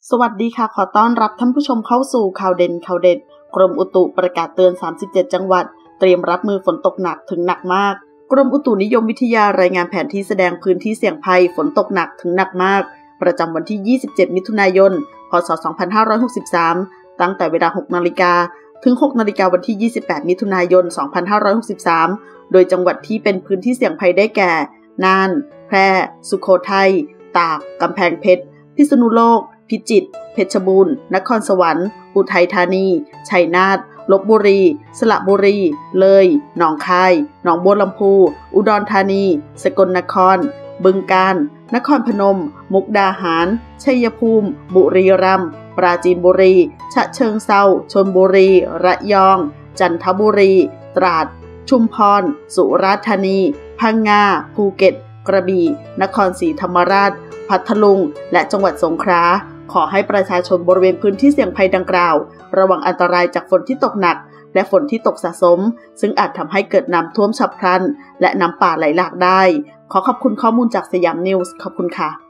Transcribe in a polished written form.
สวัสดีค่ะขอต้อนรับท่านผู้ชมเข้าสู่ข่าวเด่นข่าวเด็ดกรมอุตุประกาศเตือน37จังหวัดเตรียมรับมือฝนตกหนักถึงหนักมากกรมอุตุนิยมวิทยารายงานแผนที่แสดงพื้นที่เสี่ยงภัยฝนตกหนักถึงหนักมากประจำวันที่27มิถุนายนพศ2563ตั้งแต่เวลา 6 นาฬิกาถึง 6 นาฬิกาวันที่28มิถุนายน2563โดยจังหวัดที่เป็นพื้นที่เสี่ยงภัยได้แก่น่านแพร่สุโขทัยตากกำแพงเพชรพิษณุโลกพิจิตรเพชรบูรณ์นครสวรรค์อุทัยธานีชัยนาทลพบุรีสระบุรีเลยหนองคายหนองบัวลำพูอุดรธานีสกลนครบึงกาฬนครพนมมุกดาหารชัยภูมิบุรีรัมย์ปราจีนบุรีฉะเชิงเทราชลบุรีระยองจันทบุรีตราดชุมพรสุราษฎร์ธานีพังงาภูเก็ตกระบี่นครศรีธรรมราชพัทลุงและจังหวัดสงขลาขอให้ประชาชนบริเวณพื้นที่เสี่ยงภัยดังกล่าวระวังอันตรายจากฝนที่ตกหนักและฝนที่ตกสะสมซึ่งอาจทำให้เกิดน้ำท่วมฉับพลันและน้ำป่าไหลหลากได้ขอขอบคุณข้อมูลจากสยามนิวส์ขอบคุณค่ะ